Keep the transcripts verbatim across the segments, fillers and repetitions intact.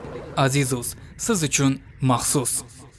Azizus, siz uchun maxsus.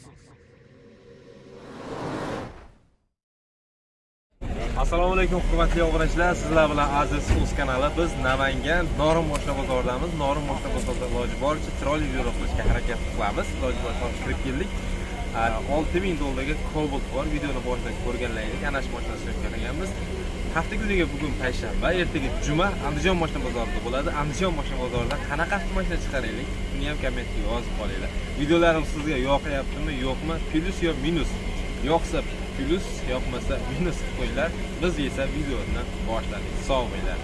Assalomu alaykum hurmatli obunachilar, sizlar bilan Aziz Uz kanali. Biz Namangan Norin moshina bozoridamiz. Norin moshina bozorida iloji boricha chiroyli video qilishga harakat qilamiz. Iloji boricha kirib keldik. olti ming dollarga Cobalt bor. Videoni boshidan ko'rganlaringiz, ana shu mashinani ko'rganmiz. Hafta kuniga bugun payshanba, ertaga juma Andijon moshina bozorida bo'ladi. Andijon moshina bozorida qanaqa avtomashina chiqaraylik? Buni ham kommentga yozib qolinglar. Videolarim sizga yoqyaptimi, yo'qmi? Plus yo minus? Yoqsa plus, yoqmasa minus qo'yinglar. Biz esa videoni boshladik. Sog' bo'linglar.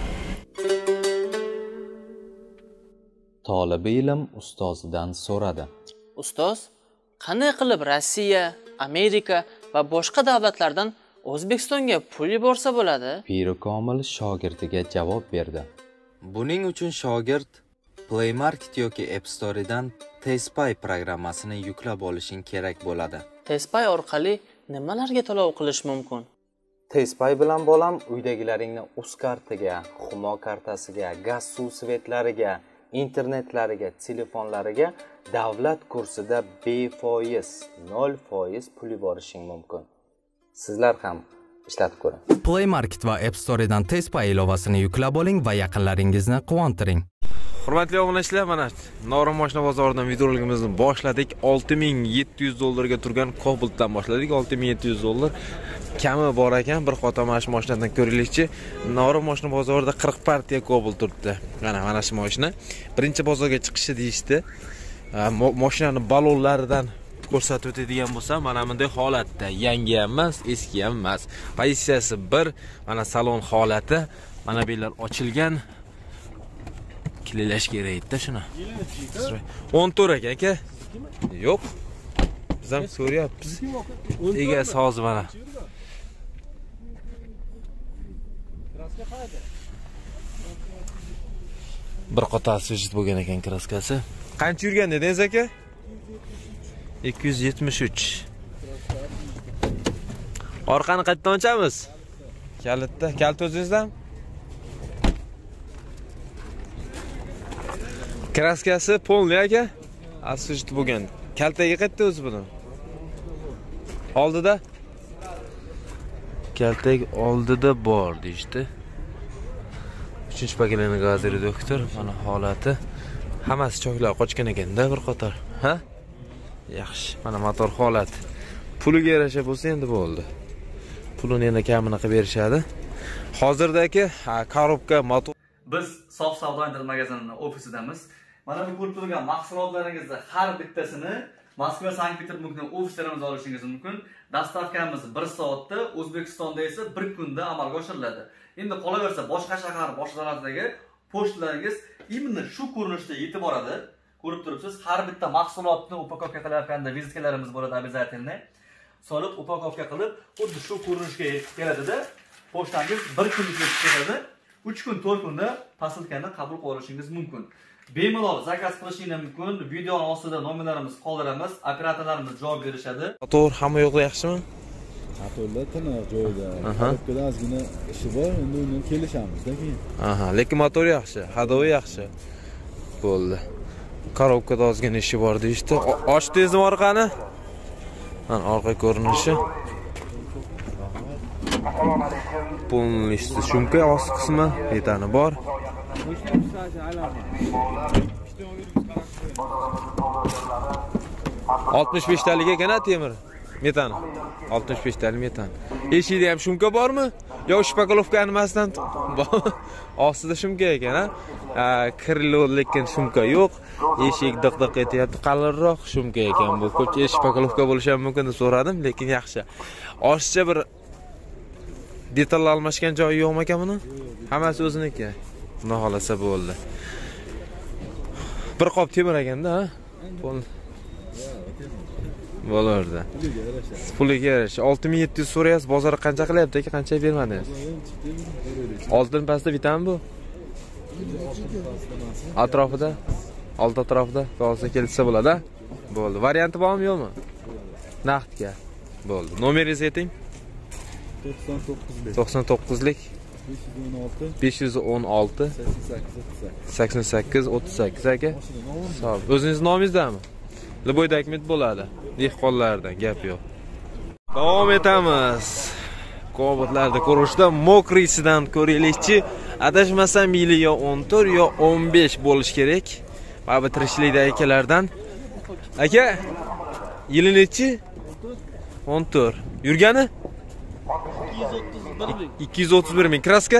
Tolibi ilm ustozidan so'radi. Ustoz, qanday qilib Rossiya, Amerika va boshqa davlatlardan O'zbekistonga pul yuborsa bo'ladi? Piri Komil shogirdiga javob berdi. Buning uchun shogird Play Market yoki App Store'dan TestPay programmasini yuklab olishing kerak bo'ladi. TestPay orqali nimalarga to'lov qilish mumkin? TestPay bilan bolam uydagilaringni uz kartiga, Humo kartasiga, gaz suv svetlariga, internetlariga, telefonlariga davlat kursida befoiz, nol foiz pul yuborishing mumkin. Sizlar ham ishlatib ko'ring. Play Market va App Store'dan TestPay ilovasini yuklab oling va yaqinlaringizni quvontiring. Hurmatli obunachilar, mana Norin moshina bozoridan videoligimizni boshladik. olti ming yetti yuz dollarga turgan Cobaltdan boshladik. olti ming yetti yuz dollar kami bor ekan. Bir qator mana shu mashinadan ko'raylikchi. Norin moshina bozorida qirq partiya Cobalt turibdi. Mana mana shu mashina birinchi bozorga chiqishi deyishdi. Mashinani balonlaridan ko'rsatib o'tadigan bo'lsa, mana bunday holatda, yangi ham emas, eski ham emas. Pozitsiyasi bir, mana salon holati, mana bu yerlar ochilgan. Kililash kerak-da shuni. o'n to'rt ekan aka. Yo'q. Biz ham ko'ryapmiz. Ega soz mana. Bir qator sujit bo'lgan ekan kraskasi. Qancha yurgan dedingiz aka? ikki yuz yetmish uch. Orqani qayerdan ochamiz? Kalitda, kalit o'zingizdan? Kraskasi polniy aka. Asujit bo'lgan. Kaltaga qayerda o'zi buni? Oldida? Kaltak oldida bor deydi. uchinchi pakalani gazeri doktor, mana holati. Hammasi choklar qochgan ekan-da bir qator. Ha? Yaxshi. Mana motor holati. Puliga yarasha bo'lsa endi bo'ldi. Pulini yana kamini qilib berishadi. Hozirdagi korobka motor. Biz Sof savdo internet magazinining ofisidamiz. Mana bu ko'rib turgan mahsulotlaringizning har bittasini Moskva, Sankt-Peterburgdan ofislarimizda olishingiz mumkin. Dastavkamiz bir soatda, O'zbekistonda esa bir kunda amalga oshiriladi. Endi qolaversa boshqa shahar, boshqa davlatlardagi pochtalaringiz imенно shu ko'rinishda yetib boradi. Ko'rib turibsiz, har bitta mahsulotni upakovka qilayotganda vizitkalarimiz bo'ladi обязательно. Solib upakovka qilib, xuddi shu ko'rinishga keladi-da, pochtangiz bir kun ichida chiqadi. uch kun, to'rt kunda posilkani qabul qilib olishingiz mumkin. Bemalol zakaz qilishingiz mumkin. Video ostida nomerlarimiz qoldiramiz, operatorlarimiz javob berishadi. Motor hamma yo'qda yaxshimi? Motorlar tiniq joyida. Korobkada ozgina ishi bor, endi uni kelishamiz-da keyin. Aha, lekin motor yaxshi, hadovi yaxshi. Bo'ldi. Korobkada ozgina ishi bor deydi. Ochdingizmi orqani? Mana orqa ko'rinishi. Полностью shumka ost qismi, metani bor. oltmish besh talik ekan temir. Metan. oltmish besh talik metan. Eshikda ham shumka bormi? Yo shpakolovka nimasidan? Ostida shumka ekan, ha? Kirlo lekin shumka yo'q. Eshik diq-diq etyapti, qalinroq shumka ekan bu. Ko'pchilik shpakolovka bo'lishi ham mumkin deb so'radim, lekin yaxshi. Oshiqcha bir detallar almashgan joyi yo'qmi ekan buni? Hammasi o'ziniki. Buni xolasa bo'ldi. Bir qop temir ekanda, ha? Bo'lardi. Puliga yarasha. olti ming yetti yuz so'rayapsiz, bozori qancha qilyapti aka? Qancha bermadingiz? Oltin pastda bitami bu? Atrofida, old atrofida qolsa kelsa bo'ladi. Bo'ldi. Varianti bormi, yo'qmi? Naqdga. Bo'ldi. Nomeringizni ayting. to'qson to'qqizlik. to'qson to'qqizlik besh yuz o'n olti sakson sakkiz o'ttiz sakkiz aka. Sog' ol. O'zingiz nomingizdanmi? Liboy dokument bo'ladi. Dehqonlardan gap yo'q. Davom etamiz. Kobotlarda ko'rishda mokrisidan ko'raylikchi. Adashmasam yili yo o'n to'rt yo o'n besh bo'lish kerak. Va bu tirikchilikda akalardan. Aka, yili nechi? o'n to'rt. Yurgani? ikki yuz o'ttiz bir ming. Kraska?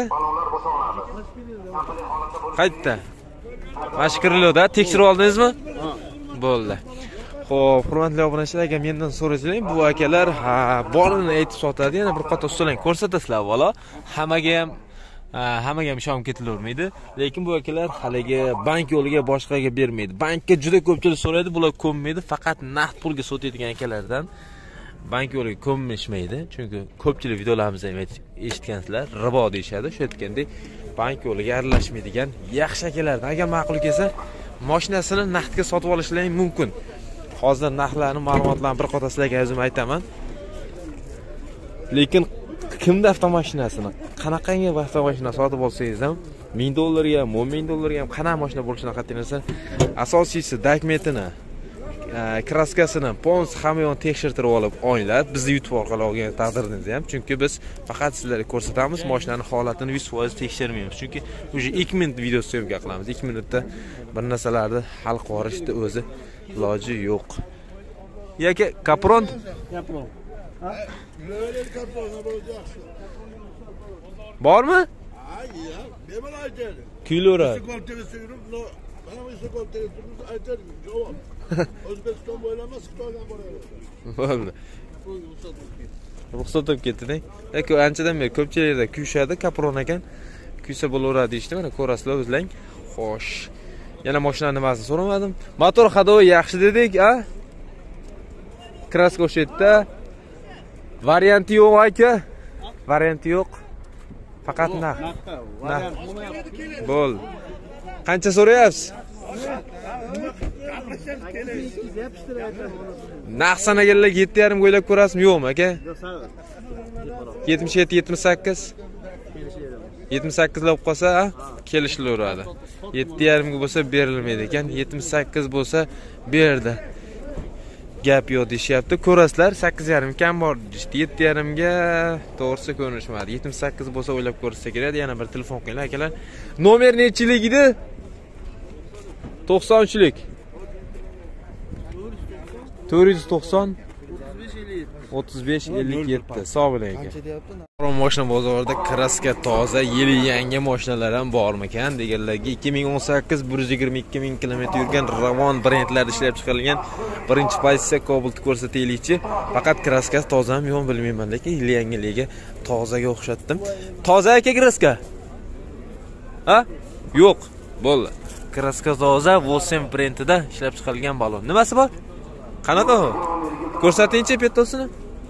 Qaytda? Mashkirilada tekshirib oldingizmi? Bo'ldi. Xo'p, hurmatli obunachilar, agar mendan so'rasanglar, bu akalar ha, borini aytib sotadi, yana bir qator ustolarni ko'rsatasizlar, valo. Hammaga ham hammaga ham ishonib ketilavermaydi, lekin bu akalar haligi bank yo'liga boshqaga bermaydi. Bankka juda ko'pchilik so'raydi, bular ko'nmaydi, faqat naqd pulga sotadigan akalardan bank yo'liga ko'nmishmaydi. Chunki ko'pchilik videolarimizda ham eshitgansizlar, ribo deyshadi. Shu aytgandek, bank yo'liga aralashmaydigan yaxshi akalardan agar ma'qul kelsa, mashinasini naqdga sotib olishlari mumkin. Hozir narxlarni, ma'lumotlarni bir qator sizlarga o'zim aytaman. Lekin kimda avtomashinasini, qanaqangi avtomashina sotib olsangiz ham ming dollarga, o'n ming dollarga ham qanaqa mashina bo'lishidan qat'iy nazar, asosiysi dokumentini, kraskasini, pons hamma yo'qni tekshirtirib olib olinglar. Bizni YouTube orqali olgan taqdiringizda ham, chunki biz faqat sizlarga ko'rsatamiz, mashinaning holatini yuz foiz tekshirmaymiz. Chunki o'sha ikki minut video syomka qilamiz. ikki minutda bir narsalarni hal qilib yuborishni o'zi iloji yo'q. Yoki kapron? Kapron. Ha? Bormi? Kilolar. O'zbekiston bo'ylama Xitoydan boradi. Bo'ldi. Ruxsat olib ketding. Lekin anchadan beri ko'pchilikda kuyishadi, kapron ekan. Kuysa bo'laveradi deyishdi, mana ko'rasizlar o'zlang. Xo'sh. Yana mashina nimasini so'ramadim. Motor hadovi yaxshi dedik, a? Kraska o'shetda. Varianti yo'q aka. Varianti yo'q. Faqat naq. Naq. Bo'ldi. Qancha so'rayapsiz? Naq sanaganlar yetti yarim o'ylab ko'rasizmi, yo'qmi aka? yetmish yetti yetmish sakkiz. yetmish sakkiz lab qolsa, kelishilaveradi. yetti yarim ga bo'lsa berilmaydi ekan, yetmish sakkiz bo'lsa berdi. Gap yo'q deyapti. Ko'rasizlar, sakkiz yarim kam bor deydi. yetti yarim ga to'g'risi ko'rinishmadi. yetmish sakkiz bo'lsa o'ylab ko'rsa kerak. Yana bir telefon qiling akalar. Nomer nechilik edi? to'qson uchlik. to'rt yuz to'qson o'ttiz besh ellik yetti. Sog' bo'ling aka. Mashina bozorida kraska toza, yili yangi mashinalar ham bormikan deganlarga ikki ming o'n sakkiz bir yuz yigirma ikki ming kilometr yurgan Ravon brendlarida ishlab chiqarilgan birinchi pozitsiya Cobalt'ni ko'rsataylikchi. Faqat kraskasi tozami yo'qmi bilmayman, lekin yili yangiligiga tozaga o'xshatdim. Toza aka kraska? Ha? Yo'q. Bo'ldi. Kraska toza Volkswagen brendida ishlab chiqarilgan balon. Nimasi bor? Qanaqa u? Ko'rsatingchi petosini.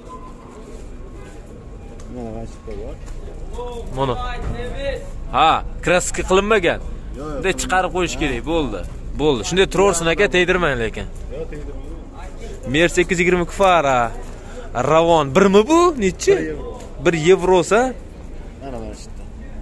Mana g'ashqa bor. Mana. Ha, kraska qilinmagan. Bunday chiqarib qo'yish kerak, bo'ldi. Bo'ldi. Shunday turaversin aka, tegdirmang lekin. Yo'q, tegdirmayman. Mer sakkiz yuz yigirma Fara. Ravon birmi bu? Nechi? bir yevrosa? Mana mana shu.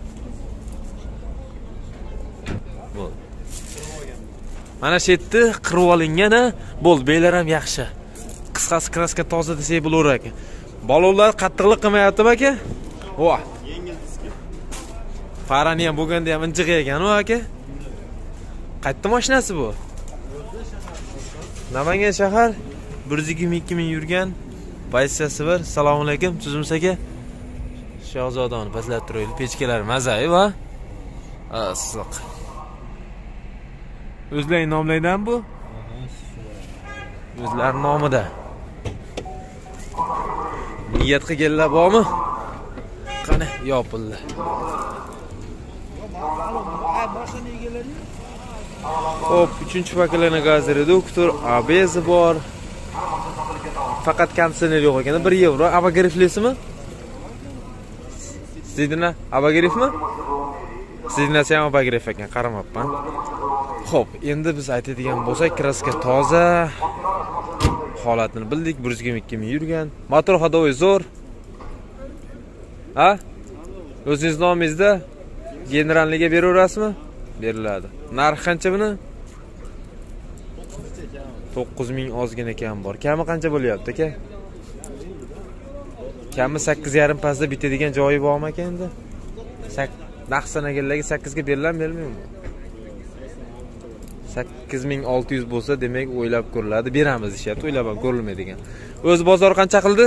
Bo'ldi. Mana shu yerda qirib olingani, bo'ldi, beylar ham yaxshi. Qisqasi kraska toza desak bo'lar ekan. Balonlar qattiqlik qilmayaptimi aka? Voh. Yengil diski. Farani ham bo'lganda ham injiq ekan-ku aka. Qayerda mashinasi bu? Namangan shahar bir yuz yigirma ikki ming yurgan. Pozitsiyasi bor. Assalomu alaykum, Tuzums aka. Shahzodani pastlatib turaylik. Pechkalar mazai va issiq. O'zlaring nomlaydan bu? O'zlar nomida. Niyat qilganlar bormi? Qani, yopildi. Hop, uchinchi paketlarni gaz reduktor, A B S bor. Faqat konditsioner yo'q ekan, bir yevro. Abagiriflisimi? Sizlar abagirifmi? Sizlar ham abagirif ekan, qaramabman. Xo'p, endi biz aytadigan bo'lsak, kraska toza. Holatini bildik, bir yuz yigirma ikki ming yurgan. Motor hadovi zo'r. Ha? O'zingiz nomingizda generalniga beraverasizmi? Beriladi. Narxi qancha buni? to'qqiz ming ozgina kam bor. Kami qancha bo'lyapti aka? Kami sakkiz yarim pastda bitadigan joyi bormi aka endi? Naqd sanaganlarga sakkiz ga beriladimi, bermaymi? sakkiz ming olti yuz bo'lsa, demak o'ylab ko'riladi. Beramiz deyapti, o'ylab ham ko'rilmaydigan. O'z bozor qancha qildi?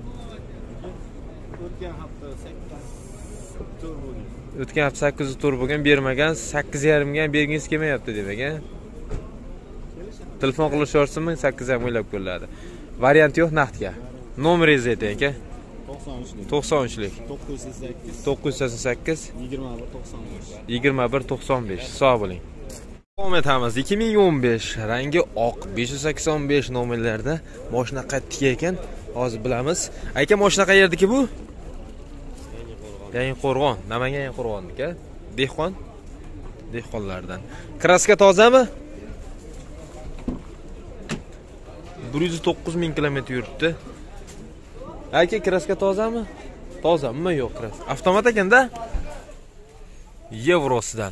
O'tgan hafta sakkiz tur bo'lgan. O'tgan hafta sakkiz tur bo'lgan, bermagan, sakkiz yarim ga bergingiz kelmayapti demak, a? Telefon qilisharsinmi? sakkiz ham o'ylab ko'riladi. Variant yo'q naqdga. Nomeringizni ayting aka. to'qson uchlik. to'qqiz yuz sakson sakkiz. yigirma bir to'qson besh. yigirma bir to'qson besh. Sog' bo'ling. Davom etamiz. ikki ming o'n besh rangi oq besh yuz sakson besh nomerlarda mashina qayerda ekan? Hozir bilamiz. Aka, mashina qayerdaki bu? Yangiqo'rg'on. Namangan Yangiqo'rg'onniki. Dehqon. Dehqonlardan. Kraska tozami? bir yuz to'qqiz ming kilometr yuribdi. Aka, kraska tozami? Tozami yo'q kraska? Avtomat ekanda? Yevrosidan.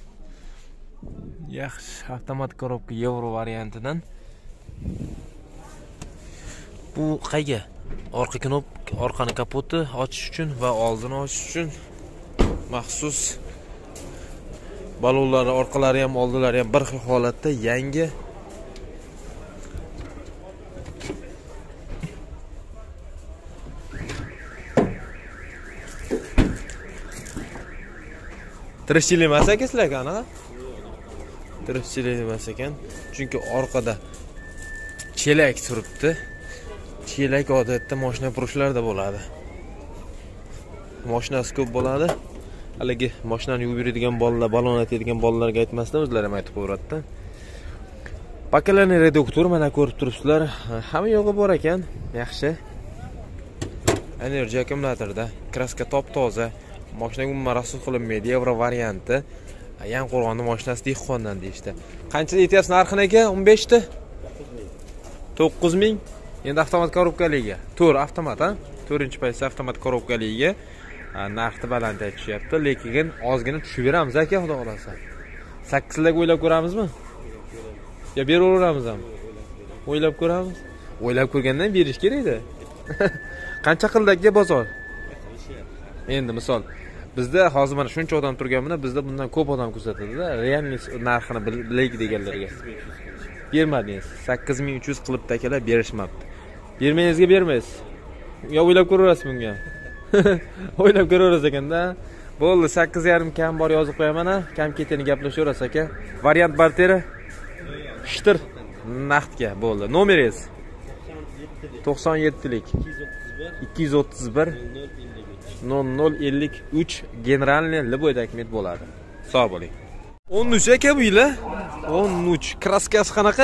Yaxshi, avtomat korobka yevro variantidan. Bu qayga? Orqa knop, orqani kapoti ochish uchun va oldini ochish uchun maxsus balonlari, orqalari ham, oldilari ham bir xil holatda yangi. Tirishchilik emas ekan sizlarga anaqa? Tirishchilik emas ekan. Chunki orqada chelak turibdi. Chelak odatda mashina purushlarda bo'ladi. Mashinasi ko'p bo'ladi. Haligi mashinani yuvib yuradigan bolalar, balon aytadigan bolalarga aytmasdan o'zlari ham aytib qo'yadi. Pakalarning reduktori mana ko'rib turibsizlar. Hamma yo'g'i bor ekan. Yaxshi. Energy akkumulyatorda, kraska top-toza. Mashinaga umuman rasul qilinmaydi, Yevro varianti. Yangiqo'rg'onning mashinasi dehqondan deyishdi. Qancha aytyapsiz narxini aka? o'n besh ta? to'qqiz ming. Endi avtomat korobkaliga. to'rt avtomat, ha? to'rtinchi paytda avtomat korobkaliga narxni baland aytishyapti, lekin ozgina tushib beramiz aka, xudo xolasa. sakkiz larga o'ylab ko'ramizmi? Yo beraveramiz ham. O'ylab ko'ramiz. O'ylab ko'rgandan berish kerak-da. Qancha qildi aka bozor? Endi misol bizda hozir mana shuncha odam turganmina, bizda bundan ko'p odam kuzatadi-da, realniy narxini bilaylik deganlarga. Bermadingiz. sakkiz ming uch yuz qilibdi akalar, berishmabdi. Bermayingizga bermaysiz. Yo o'ylab ko'raverasiz bunga. O'ylab ko'raverasiz ekanda. Bo'ldi, sakkiz yarim kam bor yozib qo'yaman, ha. Kam ketini gaplashaverasiz aka. Variant barteri. Shtir naqdga bo'ldi. Nomeringiz? to'qson yettilik. ikki yuz o'ttiz bir nol nol ellik uch generalniy Liboyda akmet bo'ladi. Sog' bo'ling. o'n uch aka bu yili. o'n uch kraskasi qanaqa?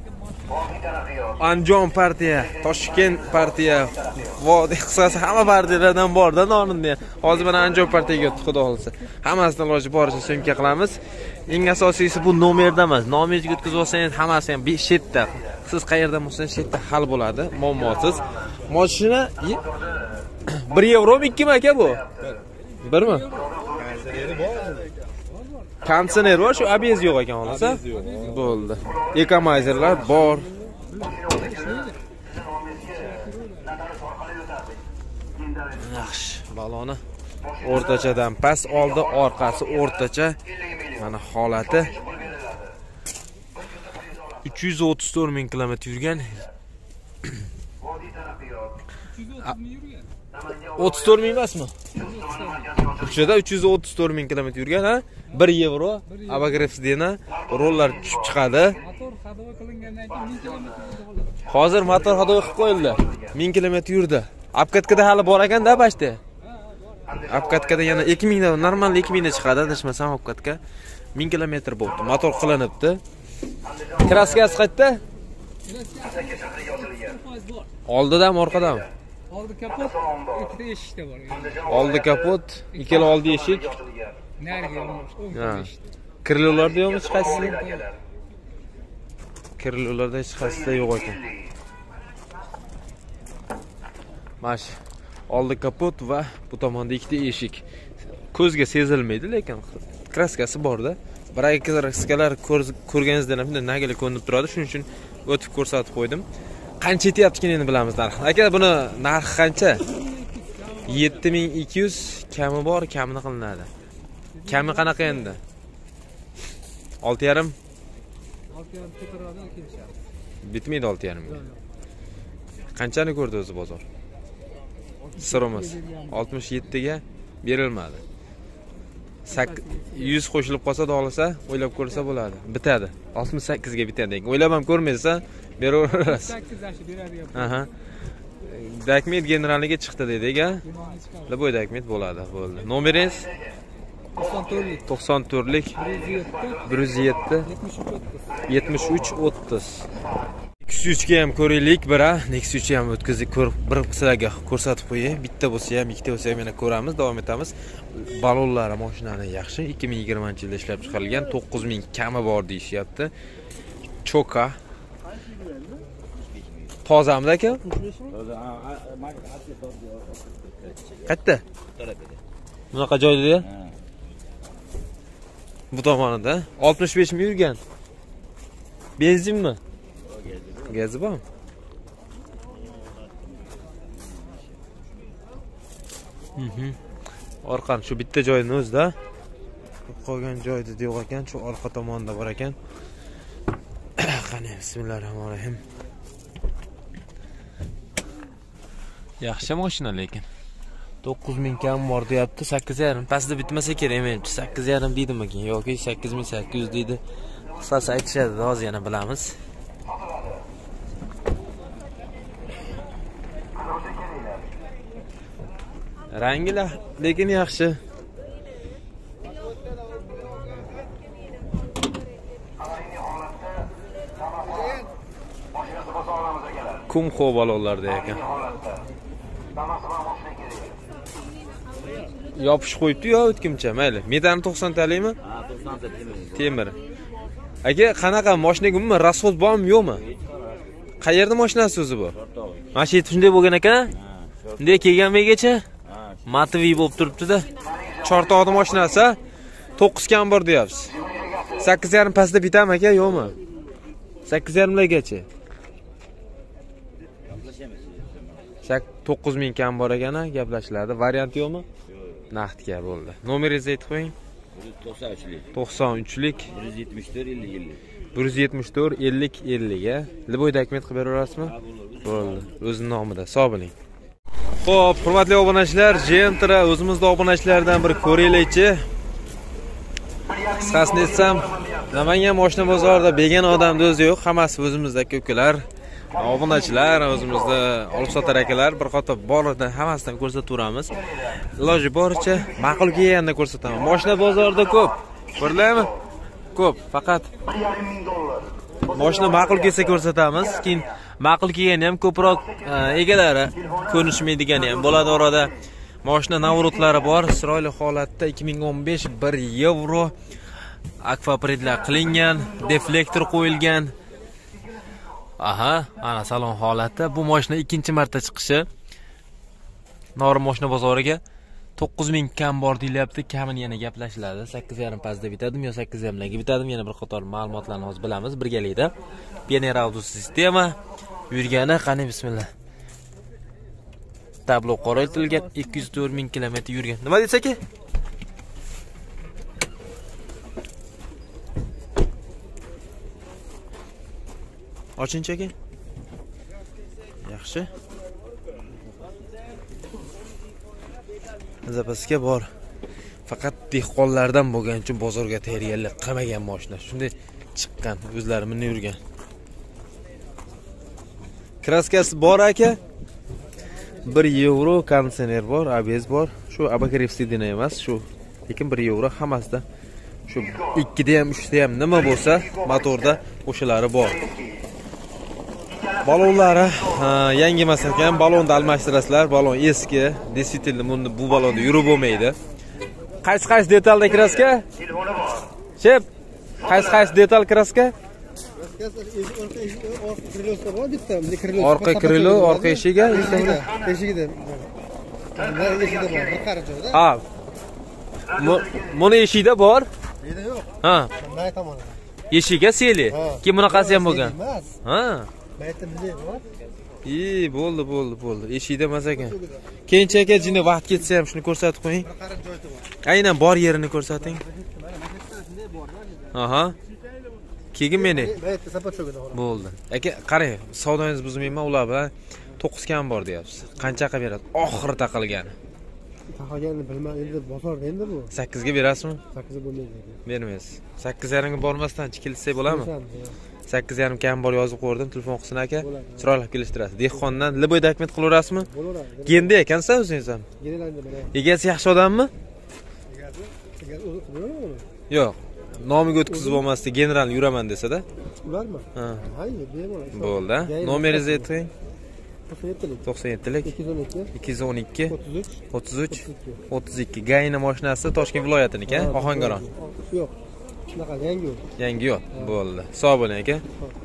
Andijon partiya, Toshkent partiya, vodiy qisqasi hamma partiyalardan bor-da norinda. Hozir mana Andijon partiyaga o'tdi, xudo xolsa. Hammasidan iloji boricha syomka qilamiz. Eng asosiysi bu nomerda emas. Nomeringizga o'tkazib olsangiz hammasi ham chetda. Siz qayerdan bo'lsangiz chetda hal bo'ladi, muammosiz. Mashina bir yevromi, ikkimi aka bu? birmi? Konditsioner bor, shu abez yo'q ekan xolasa. Bo'ldi. Ecomayzerlar bor. Yaxshi, baloni o'rtachadan past, oldi, orqasi o'rtacha. Mana holati uch yuz o'ttiz to'rt ming kilometr yurgan. o'ttiz to'rt ming emasmi? Uchida uch yuz o'ttiz to'rt ming kilometr yurgan, ha? bir yevro abagresdena rollar tushib chiqadi. Motor hadova qilingandan keyin ming kilometr. Hozir motor hadova qilib qo'yildi. ming kilometr yurdi. Apkatkada hali bor ekan-da bashda. Apkatkada yana ikki ming dan normal ikki ming da chiqadi, adashmasam apkatka. ming kilometr bo'ldi. Motor qilinibdi. Kraskasi qayerda? Oldidami, orqadami? Oldi kapot, ikkita eshikda bor. Oldi kapot, ikkala oldi eshik. Nariga o'ng eshik. Kirlolarda yo'qmi hech qaysisi? Kirlolarda hech qaysisi yo'q ekan. Mash. Oldi kapot va bu tomonda ikkita eshik. ko'zga sezilmaydi, lekin kraskasi bor-da. Bir ikki kraskalar ko'rganingizda ham bunday nagili ko'rinib turadi, shuning uchun o'tib ko'rsatib qo'ydim. Qancha ketyapti endi bilamiz narxini. Aka, buni narxi qancha? yetti ming ikki yuz, kami bor, kamini qilinadi. Kami qanaqa endi? olti yarim? olti yarim ko'taradi, kelishadi. Bitmaydi olti yarim. Qanchani ko'rdi o'zi bozor? Sirimiz oltmish yetti ga berilmadi. yuz qo'shilib qolsa da olsa, o'ylab ko'rsa bo'ladi. Bitadi. oltmish sakkiz ga bitadi. O'ylab ham ko'rmaysan, beraverasiz. sakkiz yashi beradi. Aha. Dakmet generaliga chiqdi dedi-ga. Liboy dakmet bo'ladi, bo'ldi. Nomeringiz? to'qson to'rtlik bir yuz yetti yetmish uch o'ttiz. Nexus uch ga ham ko'raylik, bira. Nexus uch ham o'tkazib ko'rib, bir sizlarga ko'rsatib qo'yay. Bitta bo'lsa ham, ikkita bo'lsa ham yana ko'ramiz, davom etamiz. Balonlari mashinani yaxshi, ikki ming yigirmanchi yilda ishlab chiqarilgan, to'qqiz ming kami bor deyishyapti. Choka. Tozamda aka? Qayerda? Bunaqa joyda-ya? Bu tomonida oltmish besh ming yurgan. Benzinmi? Gazi bormi? Mhm. Orqani shu bitta joyning o'zida. Qolgan joyda yo'q ekan, shu orqa tomonda bor ekan. Qani, bismillahirrohmanirrohim. Yaxshi mashina lekin. to'qqiz ming kam bor deyapti, sakkiz yarim. Pastda bitmasa kerak menimcha. sakkiz yarim deydimi ekan yoki sakkiz ming sakkiz yuz deydi. Qisqasi aytishadi, hozir yana bilamiz. Rangilar lekin yaxshi. Kumxo balonlarda ekan. Yopish qo'yibdi-yu o'tkincha, mayli. Metani to'qson talikmi? Ha, to'qson talik. Temir. Aka, qanaqa mashinaga umuman rasxod bormi, yo'qmi? Qayerda mashinasi o'zi bu? Mana shu shunday bo'lgan ekan. Bunday kelganmigacha? Mativiy bo'lib turibdi-da. Chortoqning mashinasi to'qqiz kam bor deyapsiz. sakkiz yarim pastda bitami aka, yo'qmi? sakkiz yarim largacha. to'qqiz ming kam bor ekan, gaplashiladi. Variant yo'qmi? Naqdga bo'ldi. Nomeringizni aytib qo'ying. to'qson uchlik. to'qson uchlik bir yuz yetmish to'rt ellik ellik. bir yuz yetmish to'rt ellik ellik ga. Liboy dokument qilib beraverasizmi? Bo'ldi. O'zining nomida. Sog' bo'ling. Xo'p, hurmatli obunachilar, Gentra o'zimizning obunachilardan biri ko'raylikchi. Qisqasini aytsam, Namangan mashina bozorida begona odamni o'zi yo'q, hammasi o'zimizdagi ukalar, obunachilar, o'zimizda olib sotar akalar, bir qator borlardan hammasidan ko'rsataveramiz. Iloji boricha ma'qul kelganda ko'rsataman. Mashina bozorida ko'p. Ko'rdingmi? Ko'p, faqat mashina ma'qul kelsa ko'rsatamiz. Keyin ma'qul kelgani ham ko'proq egalari ko'rishmaydigani ham bo'ladi orada. Mashina navrotlari bor, chiroyli holatda ikki ming o'n besh bir yevro akvapredlar qilingan, deflektor qo'yilgan. Aha, ana salon holatda. Bu mashina ikkinchi marta chiqishi. Norin mashina bozoriga to'qqiz ming kam bor deyilyapti. Kamini yana gaplashiladi. sakkiz yarim pastda bitadimi yo sakkiz yarim larga bitadimi? Yana bir qator ma'lumotlarni hozir bilamiz birgalikda. Pioneer Auto sistema yurgani qani bismillah. Tablo qoraytilgan, ikki yuz to'rt ming kilometr yurgan. Nima deysiz-ki? Ochinchi-ki? Yaxshi. Zapasga bor. Faqat dehqonlardan bo'lgan uchun bozorga tayyorgarlik qilmagan mashina. Shunday chiqqan, o'zlari minib yurgan. Kraskasi bor aka. bir yevro konditsioner bor, A B S bor. Shu abakrevsidina emas, shu. Lekin bir yevro hammasida. Shu ikkida ham, uchda ham nima bo'lsa, motorda o'shalari bor. Balonlari yangi emas ekan, balonni almashtirasizlar. Balon eski, действительно bunda bu balonda yurib bo'lmaydi. Qaysi-qaysi detalda kraska? Chep. Qaysi-qaysi detal kraska? Orqa krilo, orqa eshigiga, eshigida. Eshigida. Bir qarich joyda. Ha. Buni eshikda bor? Yerda yo'q. Ha. Nay tomonda. Eshikka seli. Kim bunaqasi ham bo'lgan? Emas. Ha. Baytda bizda bor. Ey, bo'ldi, bo'ldi, bo'ldi. Eshikda emas ekan. Keyinchalik jini vaqt ketsa ham shuni ko'rsatib qo'ying. Bir qarab joyi bor. Aynan bor yerini ko'rsating. Aha. Keyin meni. Baytda sapachogida bor. Bo'ldi. Aka, qarang, savdoyingizni buzmayman, ular bilan to'qqiz kam bor deyapsiz. Qanchaga beradi? Oxiri taqilgani. Taqilganini bilmadim, endi bozorda endi bu. sakkiz ga berasizmi? sakkiz ga bo'lmaydi. Bermaysiz. sakkiz yarim ga bormasdan chikilsak bo'ladimi? sakkiz yarim kam bor yozib qo'ydim, telefon qilsin aka. Chiroylab kelishtirasiz. Dehqondan Liboyda akmet qilaverasizmi? Bo'laveradi. Genda ekansiz o'zingiz ham. Genelandi mana. Egasi yaxshi odammi? Egasi, egasi o'zi qilaveradi. Yo'q. Nomiga o'tkazib olmasdan general yuraman desa-da. Ularmi? Ha. Hayır, bemalol. Bo'ldi. Nomeringizni ayting. to'qson yettilik. to'qson yettilik. ikki yuz o'n ikki. ikki yuz o'n ikki. o'ttiz uch. o'ttiz ikki. Gayna mashinasi Toshkent viloyatiniki, Ohangaron. Yo'q. Shunaqa yangi yo'q. Yangi yo'q. Bo'ldi. Sog' bo'ling aka.